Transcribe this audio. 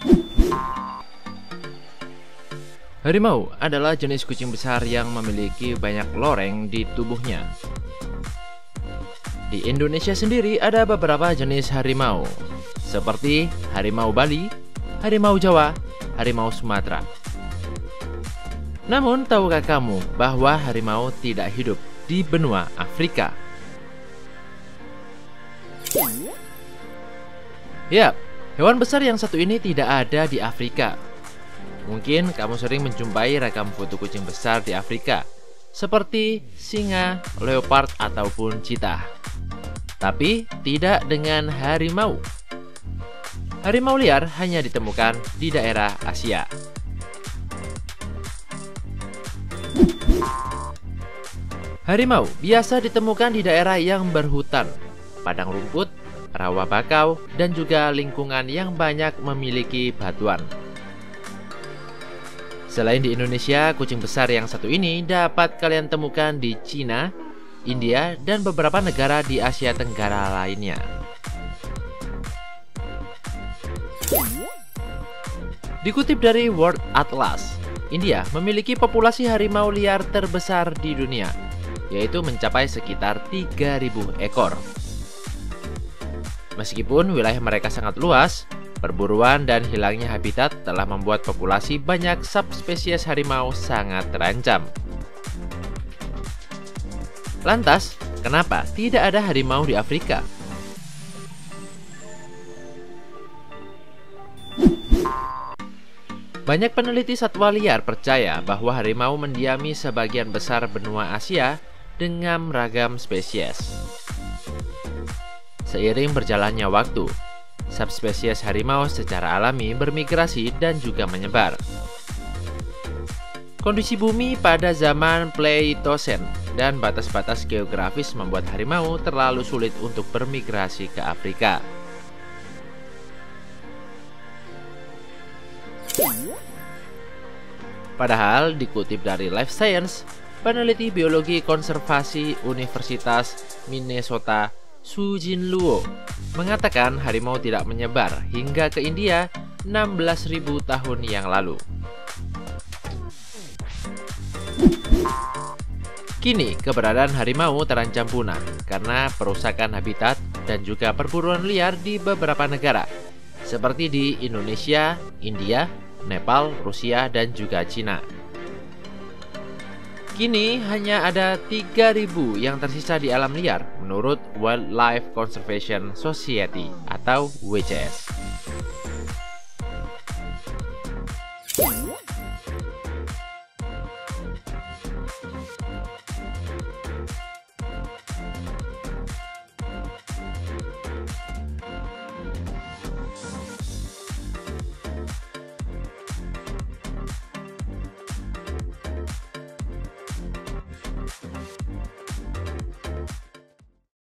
Harimau adalah jenis kucing besar yang memiliki banyak loreng di tubuhnya. Di Indonesia sendiri ada beberapa jenis harimau, seperti harimau Bali, harimau Jawa, harimau Sumatera. Namun, tahukah kamu bahwa harimau tidak hidup di benua Afrika? Yap, hewan besar yang satu ini tidak ada di Afrika. Mungkin kamu sering menjumpai ragam foto kucing besar di Afrika, seperti singa, leopard, ataupun cheetah. Tapi tidak dengan harimau. Harimau liar hanya ditemukan di daerah Asia. Harimau biasa ditemukan di daerah yang berhutan, padang rumput, rawa bakau, dan juga lingkungan yang banyak memiliki batuan. Selain di Indonesia, kucing besar yang satu ini dapat kalian temukan di Cina, India, dan beberapa negara di Asia Tenggara lainnya. Dikutip dari World Atlas, India memiliki populasi harimau liar terbesar di dunia, yaitu mencapai sekitar 3.000 ekor. Meskipun wilayah mereka sangat luas, perburuan dan hilangnya habitat telah membuat populasi banyak subspesies harimau sangat terancam. Lantas, kenapa tidak ada harimau di Afrika? Banyak peneliti satwa liar percaya bahwa harimau mendiami sebagian besar benua Asia dengan ragam spesies. Seiring berjalannya waktu, subspesies harimau secara alami bermigrasi dan juga menyebar. Kondisi bumi pada zaman Pleistocene dan batas-batas geografis membuat harimau terlalu sulit untuk bermigrasi ke Afrika. Padahal dikutip dari Life Science, peneliti biologi konservasi Universitas Minnesota Su Jin Luo mengatakan harimau tidak menyebar hingga ke India 16.000 tahun yang lalu. Kini keberadaan harimau terancam punah karena perusakan habitat dan juga perburuan liar di beberapa negara, seperti di Indonesia, India, Nepal, Rusia, dan juga Cina. Kini hanya ada 3.000 yang tersisa di alam liar menurut Wildlife Conservation Society atau WCS.